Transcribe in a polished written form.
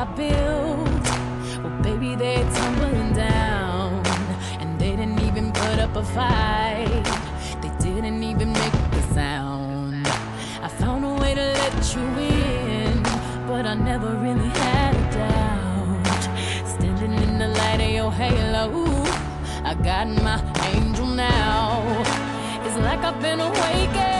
I built, well, baby, they're tumbling down. And they didn't even put up a fight. They didn't even make a sound. I found a way to let you in, but I never really had a doubt. Standing in the light of your halo, I got my angel now. It's like I've been awakened.